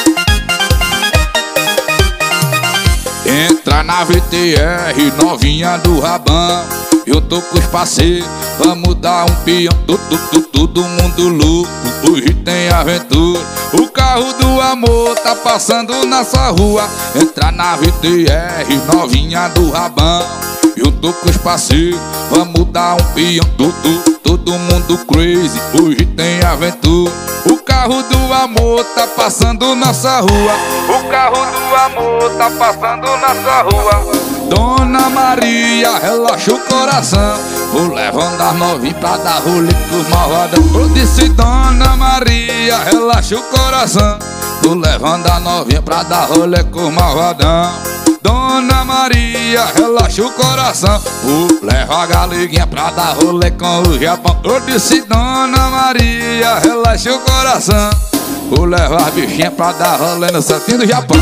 S1: Entra na V T R, novinha do Rabão, eu tô com os parceiros, vamos dar um peão. Todo, todo, todo mundo louco, hoje tem aventura. O carro do amor tá passando nessa rua. Entra na V T R, novinha do Rabão, eu tô com os parceiros, vamos dar um peão. Todo, todo mundo crazy, hoje tem aventura. O carro do amor tá passando nossa rua. O carro do amor tá passando nossa rua. Dona Maria, relaxa o coração, vou levando as novinhas pra dar rolê com os malvadão. Eu disse Dona Maria, relaxa o coração, tô levando a novinha pra dar rolê com os malvadão. Dona Maria, relaxa o coração, vou levar a galeguinha pra dar rolê com o Japão. Eu disse Dona Maria, relaxa o coração, vou levar a bichinha pra dar rolê no Santinho do Japão.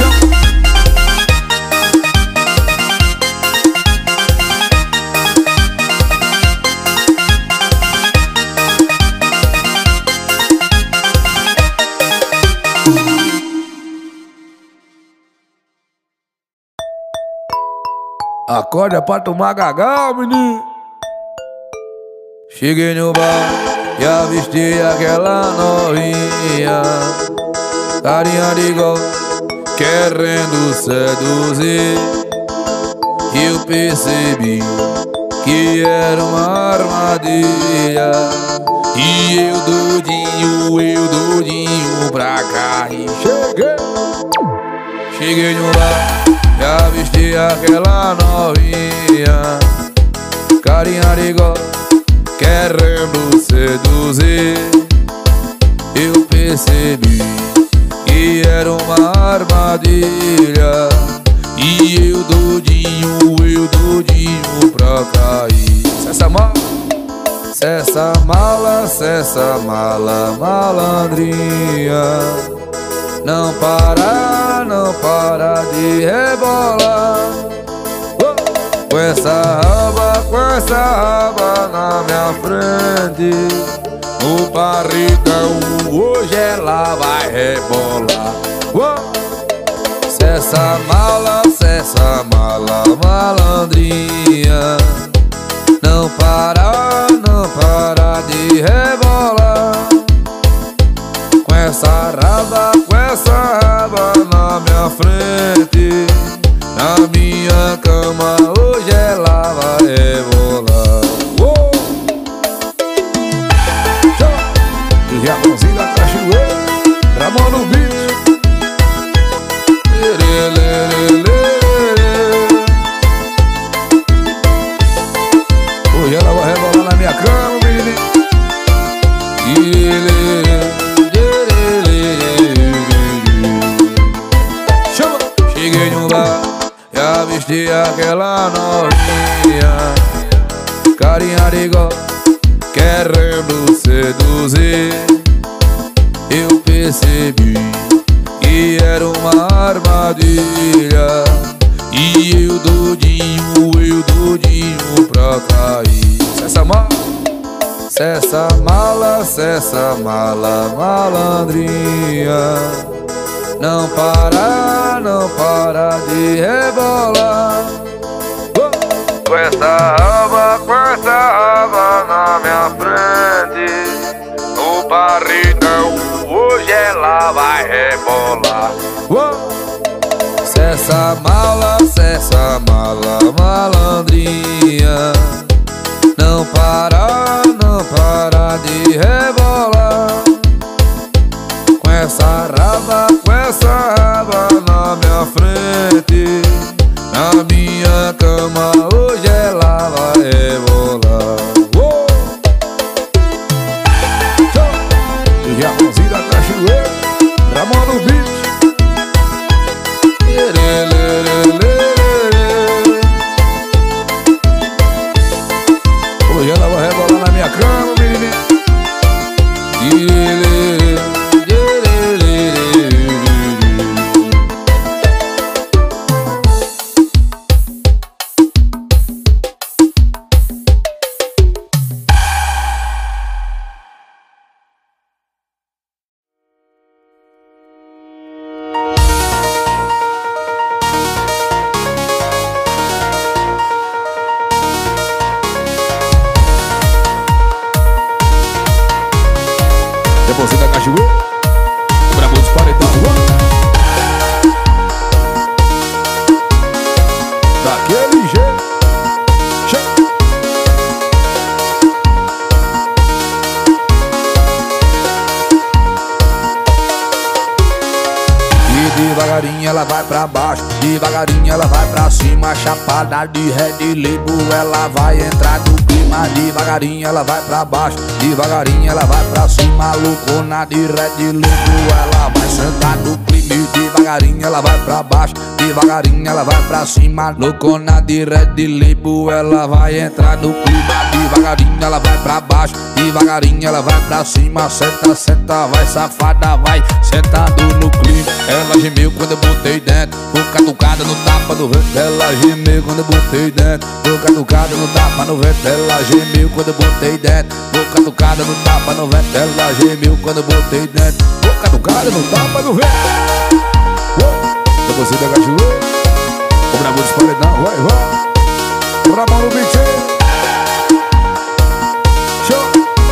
S1: Acorda pra tomar gagal, menino. Cheguei no bar e avistei aquela novinha, carinha de gol, querendo seduzir. Eu percebi que era uma armadilha, e eu doidinho, eu doidinho pra cá. E cheguei, cheguei no bar e avistei aquela novinha, carinha de gol, querendo seduzir. Eu percebi que era uma armadilha, e eu doidinho, eu doidinho pra cair. Cessa mala, cessa mala, cessa mala, malandrinha. Não para, não para de rebolar. Oh! Com essa raba, com essa raba na minha frente, no barrigão hoje ela vai rebolar. Oh! Cessa mala, cessa mala, malandrinha. Não para, não para de rebolar. Com essa raba, com essa raba na minha frente, na minha cama hoje ela vai rebolar. Oh! E a mãozinha da cachoeira, Ramon no beat. Hoje ela vai rebolar na minha cama, menino. Chama! Cheguei no bar e avistei aquela novinha, carinha de igual, querendo seduzir. Eu percebi que era uma armadilha, e eu doidinho, eu doidinho pra cair. Cessa mala, cessa mala, cessa mala, malandrinha. Não para, não para de rebolar. Oh! Com essa raba, com essa raba na minha frente, no barrigão hoje ela vai rebolar. Oh! Cessa mala, cessa mala, malandrinha. Não para, não para de rebolar. Com essa raba, com essa raba na minha frente, na minha cama hoje ela vai rebolar. Oh! E a mãozinha da cachoeira, Ramon no beat. Hoje ela vai rebolar na minha cama, menino. Você da cachoeira, o brabo dos paredão. Daquele jeito. Chega. E devagarinho ela vai pra baixo, devagarinho ela vai pra cima. Chapada de Red Label, ela vai entrar no clima. Devagarinho ela vai pra baixo, devagarinho ela vai pra cima. Loucona de Red Label, ela vai sentar no clima. Devagarinho ela vai pra baixo, devagarinho ela vai pra cima. Loucona de Red Label, ela vai entrar no clima. Devagarinho ela vai pra baixo, devagarinho ela vai pra cima. Senta, senta, vai safada, vai sentado no clima. Ela gemeu quando eu botei dentro, vou catucada no tapa no vento. Ela gemeu quando eu botei dentro, vou catucada no tapa no vento. Ela gemeu quando eu botei dentro, vou catucada no tapa no vento. Ela gemeu quando eu botei dentro, vou catucada no tapa no vento. Oh, você da cachoeira, o brabo dos paredão, vai, vai. Ramon no beat. Show.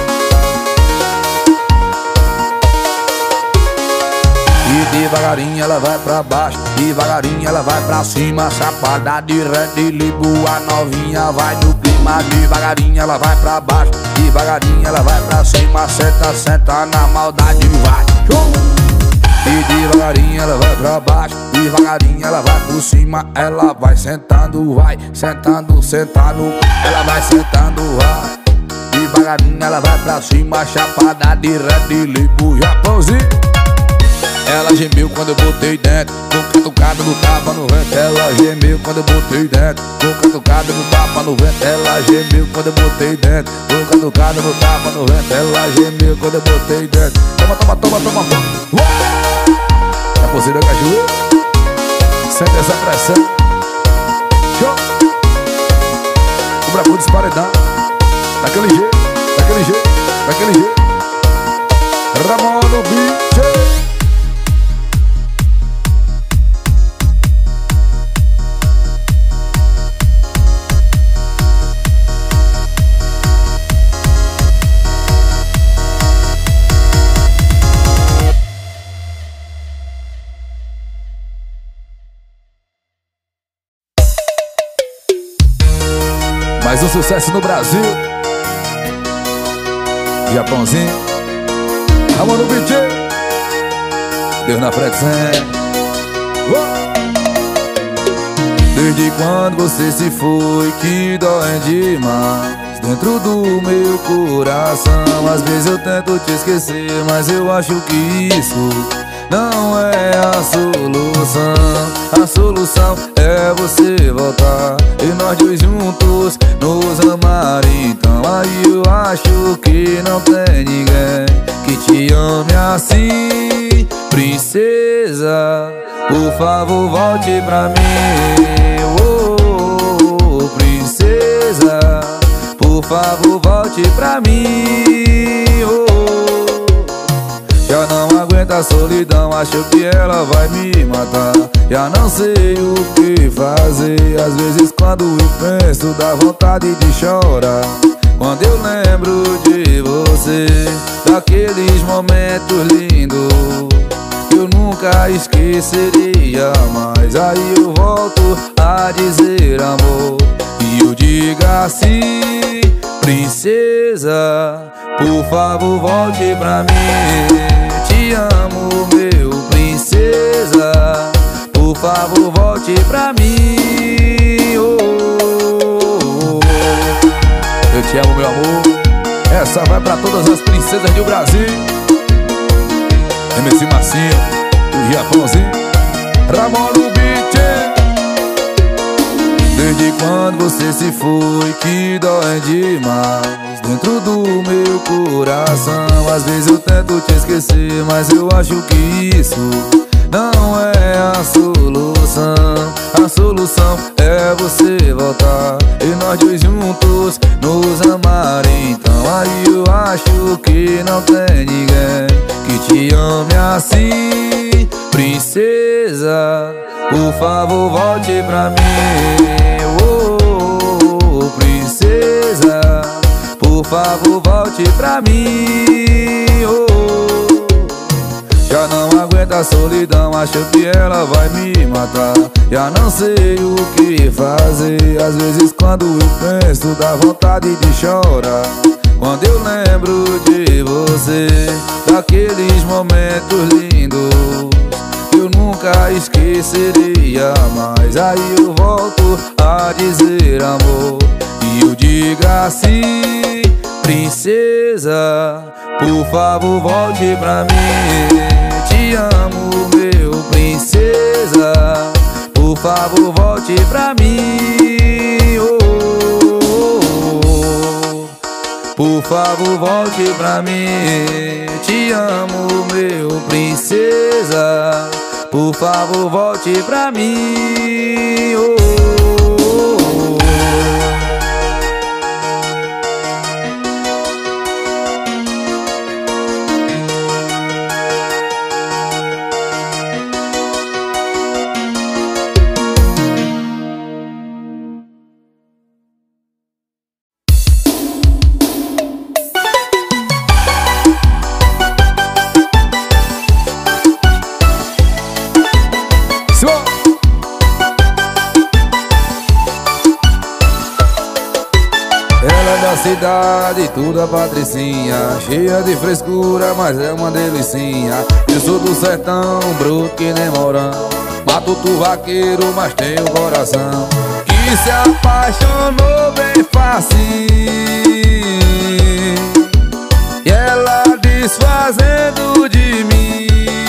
S1: E devagarinho ela vai pra baixo, devagarinho ela vai pra cima. Chapada de Red Label, a novinha vai no clima. Devagarinho ela vai pra baixo, devagarinho ela vai pra cima. Senta, senta na maldade, vai. Show. E devagarinho ela vai pra baixo, devagarinho ela vai por cima. Ela vai sentando, vai, sentando, sentando. Ela vai sentando, vai. Devagarinho ela vai pra cima. Chapada de Red Label, Japãozinho. Ela gemeu quando eu botei dentro, tô catucada no tapa no vento. Ela gemeu quando eu botei dentro, tô catucada no tapa no vento. Ela gemeu quando eu botei dentro, tô catucada no tapa no vento. Ela gemeu quando eu botei dentro. Toma, toma, toma, toma, toma. Raposeira Cajueira, sente essa pressão. Show. O brabo desparedão. Daquele jeito, daquele jeito, daquele jeito. Ramon no beat. Mais um sucesso no Brasil. Japãozinho, Ramon no B J, Deus na frequência. Desde quando você se foi que dói demais dentro do meu coração. Às vezes eu tento te esquecer, mas eu acho que isso não é a solução. A solução é você voltar e nós dois juntos nos amar. Então aí eu acho que não tem ninguém que te ame assim. Princesa, por favor volte pra mim. Oh, oh, oh, princesa, por favor volte pra mim. Oh, já não aguento a solidão, acho que ela vai me matar. Já não sei o que fazer. Às vezes quando eu penso dá vontade de chorar. Quando eu lembro de você, daqueles momentos lindos que eu nunca esqueceria mais. Aí eu volto a dizer amor e eu digo assim: princesa, por favor volte pra mim. Te amo, meu princesa, por favor volte pra mim. Oh, oh, oh. Eu te amo, meu amor. Essa vai pra todas as princesas do Brasil. M C Marcinho, o Japãozinho, Ramon no beat. Desde quando você se foi que dói demais dentro do meu coração. Às vezes eu tento te esquecer, mas eu acho que isso não é a solução. A solução é você voltar e nós dois juntos nos amar. Então aí eu acho que não tem ninguém que te ame assim. Princesa, por favor volte pra mim. Oh, oh, oh, princesa, por favor volte pra mim. Oh, já não aguento a solidão, acho que ela vai me matar. Já não sei o que fazer. Às vezes quando eu penso dá vontade de chorar. Quando eu lembro de você, daqueles momentos lindos que eu nunca esqueceria mais. Aí eu volto a dizer amor e eu digo assim: princesa, por favor volte pra mim. Te amo, meu princesa, por favor volte pra mim. Oh, oh, oh. Por favor volte pra mim. Te amo, meu princesa, por favor volte pra mim. Oh, oh, oh. Cidade, toda patricinha, cheia de frescura, mas é uma delicinha. Eu sou do sertão, bruto que nem morão, matuto vaqueiro, mas tenho coração que se apaixonou bem fácil. E ela desfazendo de mim,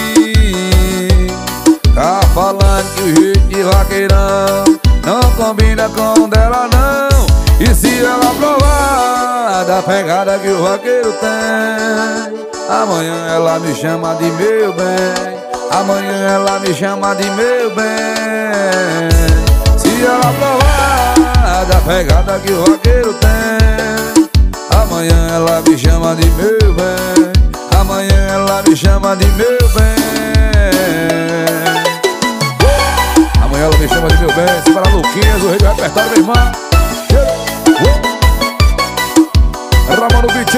S1: tá falando que o jeito de vaqueirão não combina com o dela não. E se ela provar da pegada que o vaqueiro tem, amanhã ela me chama de meu bem. Amanhã ela me chama de meu bem. Se ela provar da pegada que o vaqueiro tem, amanhã ela me chama de meu bem. Amanhã ela me chama de meu bem. Amanhã ela me chama de meu bem. Se para Luquinhas, o rei do repertório, meu irmão. Ramon no beat.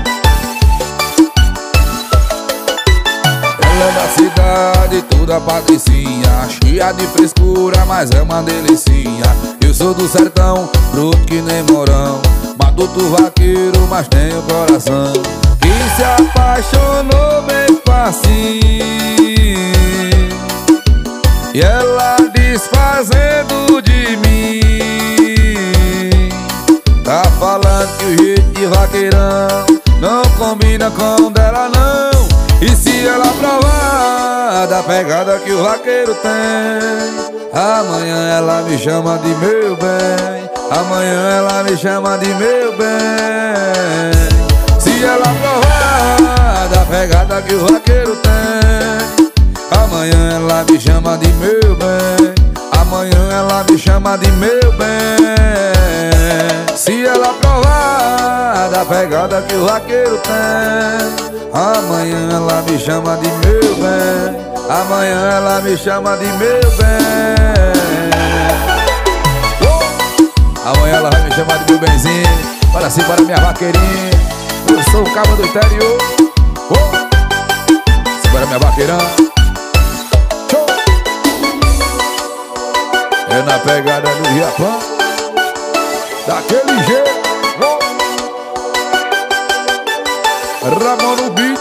S1: Ela é da cidade, toda patricinha, cheia de frescura, mas é uma delicinha. Eu sou do sertão, bruto que nem morão, matuto vaqueiro, mas tenho coração. Que se apaixonou bem facinho, e ela desfazendo de mim. Tá falando que o jeito de vaqueirão não combina com o dela não. E se ela provar da pegada que o vaqueiro tem, amanhã ela me chama de meu bem. Amanhã ela me chama de meu bem. Se ela provar da pegada que o vaqueiro tem, amanhã ela me chama de meu bem. Amanhã ela me chama de meu bem. Se ela provar da pegada que o vaqueiro tem, amanhã ela me chama de meu bem. Amanhã ela me chama de meu bem. oh! Amanhã ela vai me chamar de meu benzinho. Para assim, para minha vaqueirinha. Eu sou o cabo do interior. oh! Segura minha vaqueirão. É na pegada do Japão, daquele jeito. oh! Ramon no beat.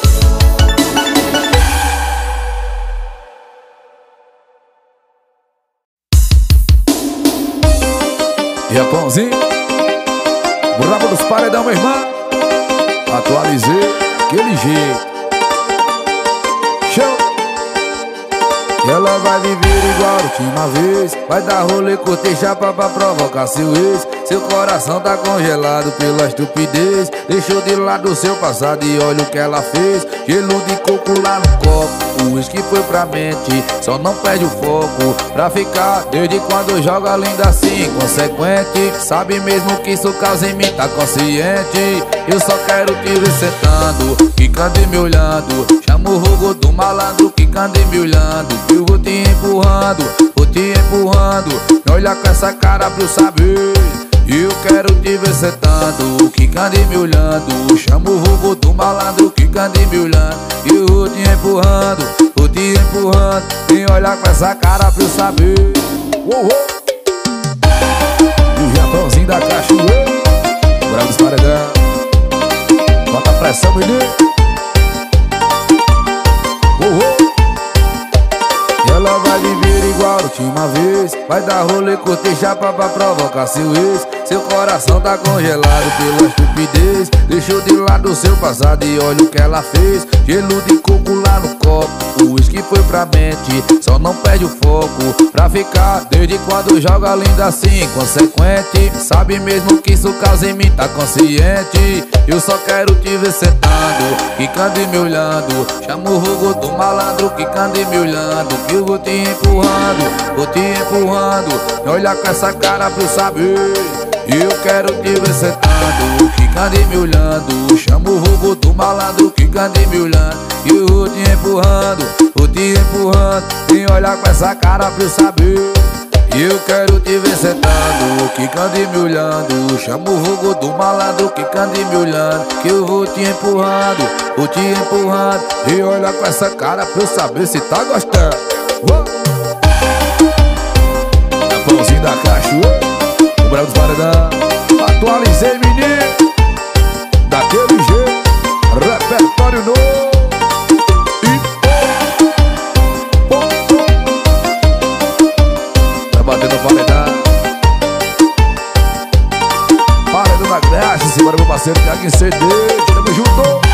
S1: Japãozinho, o rabo dos paredão, meu irmão. Atualizei aquele jeito. Show. E ela vai viver igual a última vez, vai dar rolê, curtir chapa pra provocar seu ex. Seu coração tá congelado pela estupidez. Deixou de lado o seu passado e olha o que ela fez. Gelo de coco lá no copo, o uísque foi pra mente. Só não perde o foco pra ficar. Desde quando joga linda assim, inconsequente. Sabe mesmo que isso causa em mim, tá consciente. Eu só quero te ver sentando, quicando e me olhando. Chama o rogo do malandro, quicando e me olhando. Eu vou te empurrando, vou te empurrando. Me olha com essa cara pra eu saber. Eu quero te ver sentando, quicando e me olhando. Chama o rogo do malandro, quicando e me olhando. Eu vou te empurrando, vou te empurrando. Me olha com essa cara pra eu saber. oh, oh. E o Japãozinho da cachoeira, o bravo dos paredão. Bota pressão, menino. oh, oh. Ela vai viver igual a última vez, vai dar rolê, curtir chapa pra provocar seu ex. Seu coração tá congelado pela estupidez. Deixou de lado o seu passado e olha o que ela fez. Gelo de coco lá no copo, o uísque foi pra mente. Só não perde o foco pra ficar. Desde quando joga linda assim, inconsequente. Sabe mesmo que isso causa em mim, tá consciente. Eu só quero te ver sentando, quicando e me olhando. Chama o rogo do malandro, quicando e me olhando. Que eu vou te empurrando, vou te empurrando. Me olha com essa cara pra eu saber. Eu quero te ver sentado, quicando e me olhando. Chama o rogo do malandro, quicando e me olhando. Que eu vou te empurrando, vou te empurrando. Me olha com essa cara pra eu saber. Eu quero te ver sentado, quicando e me olhando. Chama o rogo do malandro, quicando e me olhando. Que eu vou te empurrando, vou te empurrando. E olha com essa cara pra eu saber se tá gostando. Japãozinho da cachoeira, o bravo dos paredão. Atualizei, menino, daquele jeito. Repertório novo. Batendo paredão. Paredão da Graxa. Segura meu parceiro Thiago em C D. Tamo junto.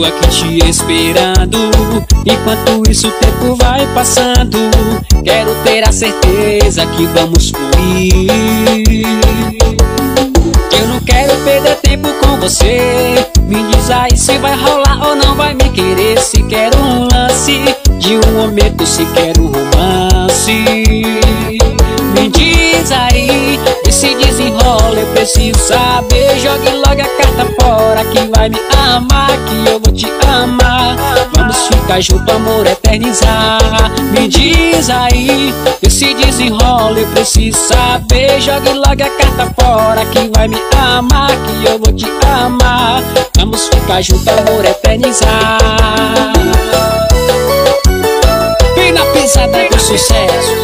S4: estou aqui te esperando. Enquanto isso o tempo vai passando, quero ter a certeza que vamos fluir. Eu não quero perder tempo com você. Me diz aí se vai rolar ou não vai me querer. Se quero um lance de um momento, se quero um romance. Me diz aí, e se desenrola, eu preciso saber. Jogue logo a carta fora que vai me amar, que eu vou te amar. Vamos ficar junto, amor, eternizar. Me diz aí, e se desenrola, eu preciso saber. Jogue logo a carta fora que vai me amar, que eu vou te amar. Vamos ficar junto, amor, eternizar. E na pisada do sucesso.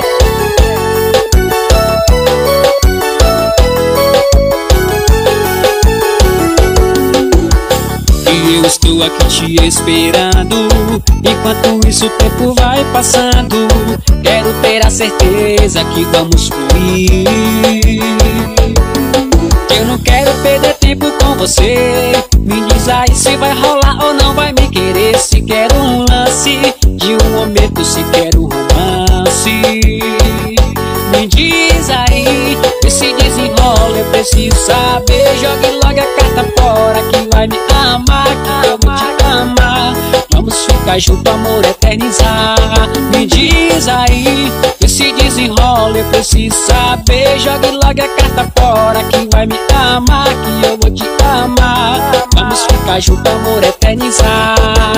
S4: Eu estou aqui te esperando. Enquanto isso o tempo vai passando, quero ter a certeza que vamos fluir. Eu não quero perder tempo com você. Me diz aí se vai rolar ou não vai me querer. Se quero um lance de um momento, se quero um romance. Me diz aí, e se desenrola, eu preciso saber. Jogue logo a carta fora que vai me amar, que eu vou te amar. Vamos ficar junto, amor, eternizar. Me diz aí, e se desenrola, eu preciso saber. Jogue logo a carta fora que vai me amar, que eu vou te amar. Vamos ficar junto, amor, eternizar.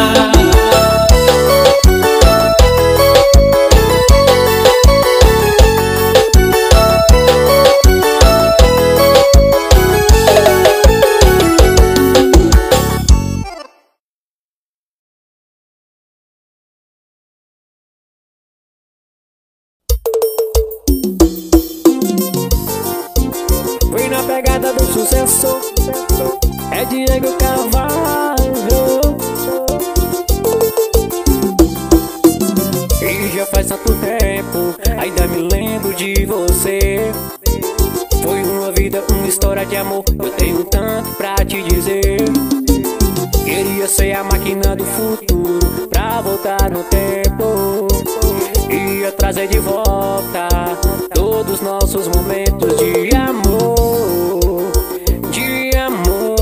S5: Fui na pegada do sucesso, é Diego Carvalho. E já faz tanto tempo, ainda me lembro de você. Foi uma vida, uma história de amor, eu tenho tanto pra te dizer. Queria ser a máquina do futuro, pra voltar no tempo. Ia trazer de volta todos os nossos momentos de amor, de amor.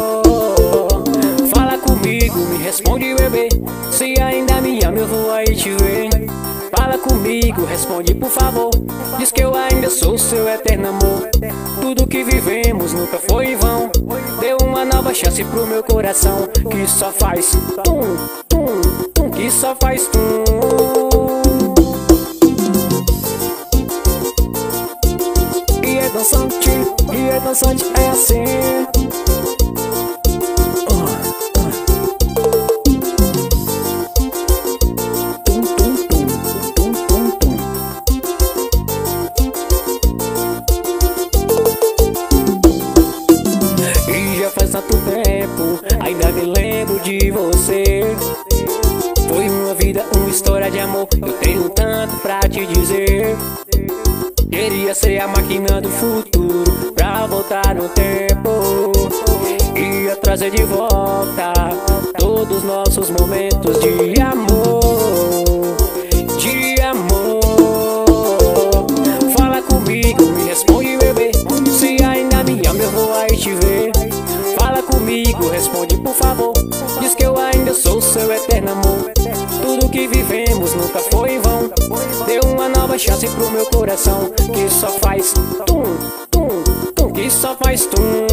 S5: Fala comigo, me responde, bebê, se ainda me ama eu vou aí te ver. Fala comigo, responde por favor, diz que eu ainda sou seu eterno amor. Tudo que vivemos nunca foi em vão. Deu uma nova chance pro meu coração, que só faz tum, tum, tum, que só faz tum. E é dançante, e é dançante, é assim. uh, uh. Tum, tum, tum, tum, tum, tum. E já faz tanto tempo, ainda me lembro de você. Foi uma vida, uma história de amor, eu tenho tanto pra te dizer. Queria ser a máquina do futuro, pra voltar no tempo. Ia trazer de volta todos os nossos momentos de amor, de amor. Fala comigo, me responde, bebê, se ainda me ama eu vou aí te ver. Fala comigo, responde por favor, diz que eu ainda sou seu eterno amor. Tudo que vivemos nunca foi em vão. Deu uma nova chance pro meu coração, que só faz tum, tum, tum, que só faz tum.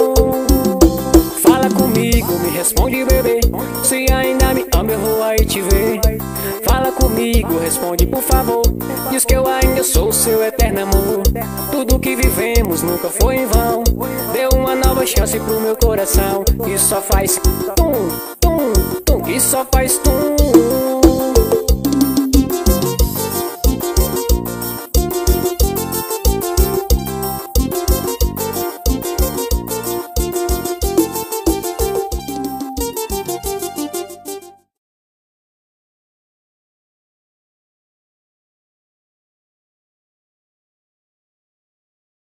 S5: Fala comigo, me responde, bebê, se ainda me ama eu vou aí te ver. Fala comigo, responde por favor, diz que eu ainda sou seu eterno amor. Tudo que vivemos nunca foi em vão. Deu uma nova chance pro meu coração, que só faz tum, tum, tum, que só faz tum.